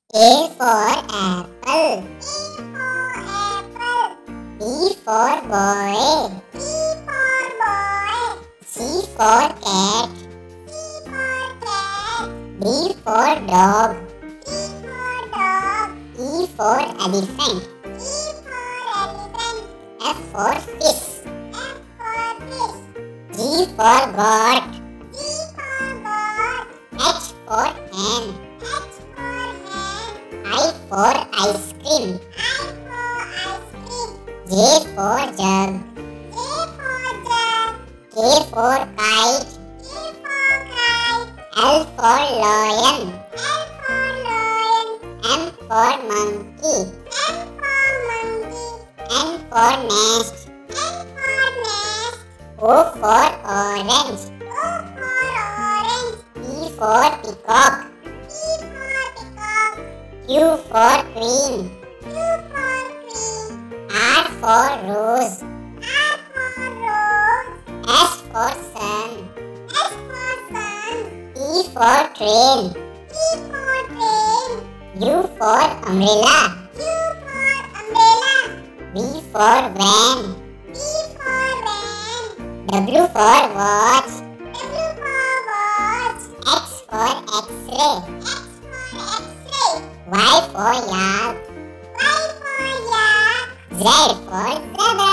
A for apple. B for boy. C for cat. D for dog. E for elephant. F for fish. G for goat. H for hen. I for ice cream. J for jug. K for kite. L for lion. M for monkey. N for nest. O for orange. P for peacock. Q for queen. R for rose. S for sun. T for train. U for umbrella. V for van. W for watch. X for X-ray. Y for yak. Z for zebra.